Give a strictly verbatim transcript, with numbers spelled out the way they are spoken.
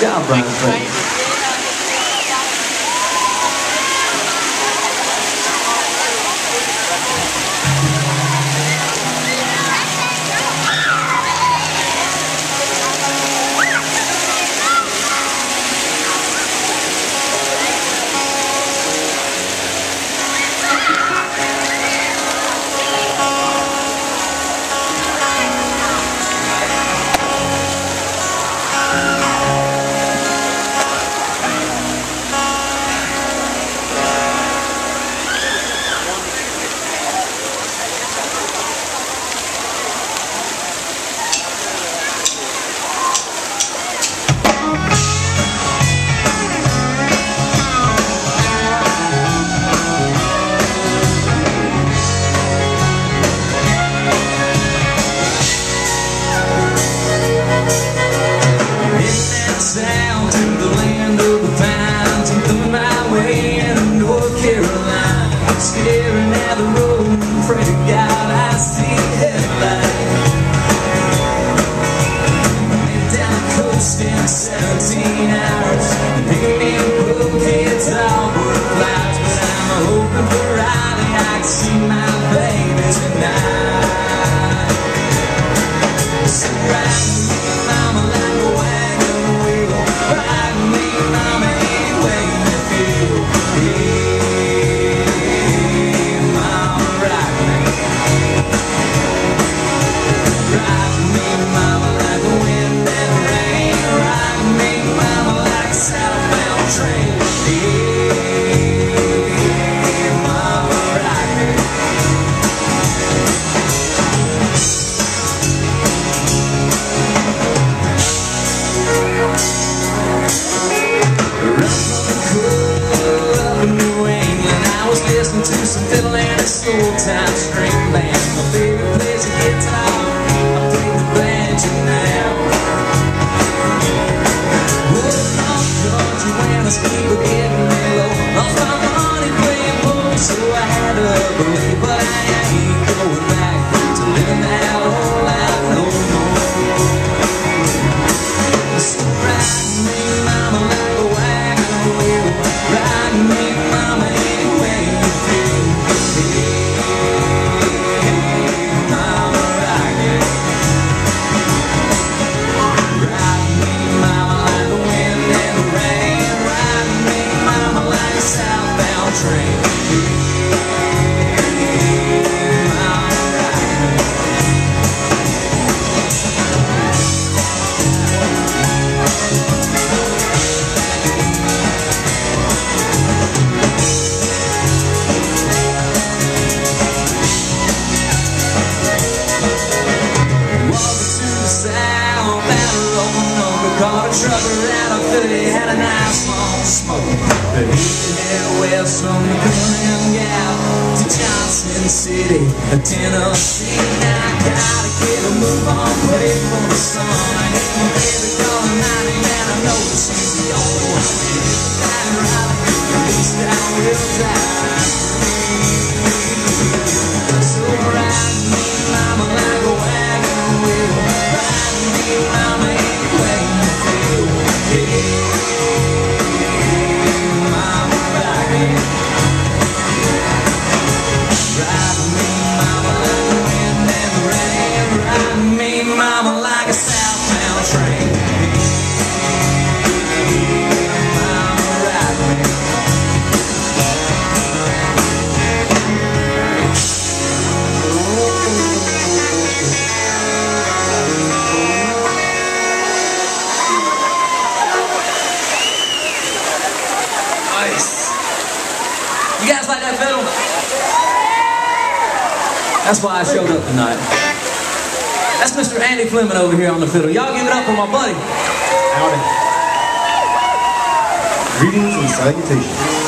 job, Brian. Sound to the land of the pines and through my way in North Carolina, staring at the road, pray to God I see headlights. Went down the coast in seventeen hours, picking bouquets all were flowers, but I'm hoping for Riley I can see my baby tonight. So ride me, mama, like a wagon wheel. Ride me, mama, any way you feel. Hey, mama, ride me. Ride me, mama, like the wind and rain. Ride me, mama, like a southbound train. Hey, mama, ride me. Listening to some fiddle and a school-time string band. My favorite plays the guitar, I play the banjo now. Working on the country when the speed was getting low. Lost my money playing pool, so I had to believe, but I ain't going back to living that old life no more. So ride me, mama, like a wagon wheel. Ride me, mama, anyway. Caught a trucker out of Philly, had a nice long smoke. But he could head west from the Cunningham Gap to Johnson City, Tennessee. Now I gotta get a move on, pray for the sun. I hate my baby calling my name, and I know that she's the only one. And Riley, at least I will die. So ride me, mama, like a wagon wheel. Ride me, mama, anyway. You guys like that fiddle? That's why I showed up tonight. That's Mister Andy Fleming over here on the fiddle. Y'all give it up for my buddy. Howdy. Greetings and salutations.